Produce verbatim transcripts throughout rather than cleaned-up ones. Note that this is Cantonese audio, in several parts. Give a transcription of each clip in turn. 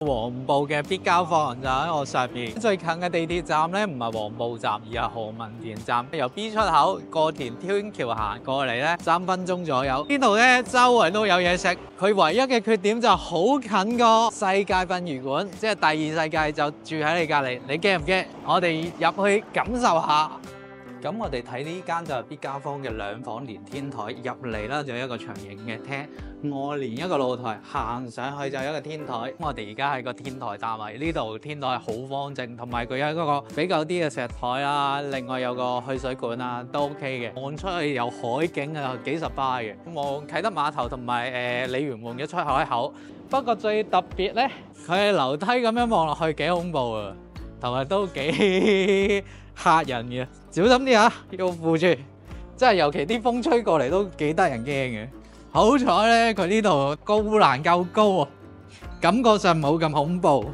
黃埔嘅必交房就喺我上面，最近嘅地鐵站咧唔係黃埔站，而係何文田站。由 B 出口過田天橋行過嚟咧，三分鐘左右。呢度咧周圍都有嘢食，佢唯一嘅缺點就好近個世界殯儀館，即係第二世界就住喺你隔離。你驚唔驚？我哋入去感受下。咁我哋睇呢間就係必交坊嘅兩房連天台，入嚟啦就有一個長形嘅廳，外連一個露台，行上去就有一個天台。咁我哋而家喺個天台單位，呢度天台係好方正，同埋佢有一個比較啲嘅石台啦，另外有個去水管啊，都 OK 嘅。望出去有海景啊，幾十巴嘅，望啟德碼頭同埋誒鯉魚門嘅出海口。不過最特別咧，佢係樓梯咁樣望落去幾恐怖啊，同埋都幾嚇人嘅，小心啲啊，要扶住，即係尤其啲風吹過嚟都幾得人驚嘅。好彩咧，佢呢度高欄夠高啊，感覺上冇咁恐怖。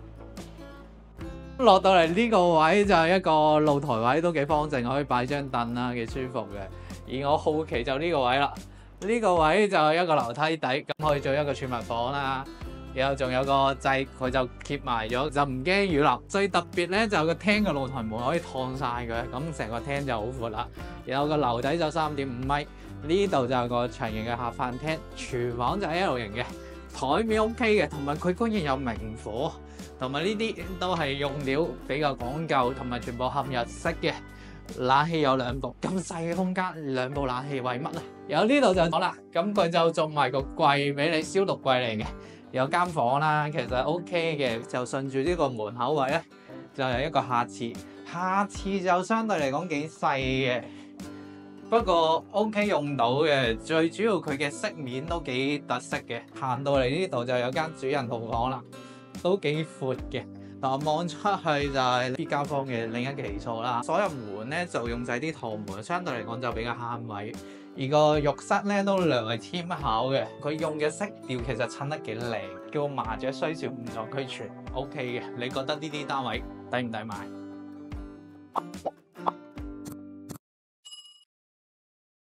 落到嚟呢個位就係一個露台位，都幾方正，可以擺張凳啦，幾舒服嘅。而我好奇就呢個位啦，呢、呢個位就係一個樓梯底，咁可以做一個儲物房啦。然後仲有個掣，佢就貼埋咗，就唔驚雨淋。最特別咧就個廳嘅露台門可以燙晒佢，咁成個廳就好闊啦。然後個樓底就三點五米，呢度就係個長形嘅客飯廳，廚房就係 L 型嘅，台面 OK 嘅，同埋佢居然有明火，同埋呢啲都係用料比較講究，同埋全部嵌入式嘅。冷氣有兩部，咁細嘅空間兩部冷氣為乜咧？有呢度就好啦，咁佢就做埋個櫃俾你，消毒櫃嚟嘅。有間房啦，其實 OK 嘅，就順住呢個門口位咧，就係一個客廁。客廁就相對嚟講幾細嘅，不過 OK 用到嘅。最主要佢嘅飾面都幾特色嘅。行到嚟呢度就有間主人套房啦，都幾闊嘅。嗱，望出去就係必交坊嘅另一個起錯啦。所有門咧就用晒啲套門，相對嚟講就比較慳位。而個浴室咧都略為添巧嘅，佢用嘅色調其實襯得幾靚，叫麻雀雖小五臟俱全 ，OK 嘅。你覺得呢啲單位抵唔抵買？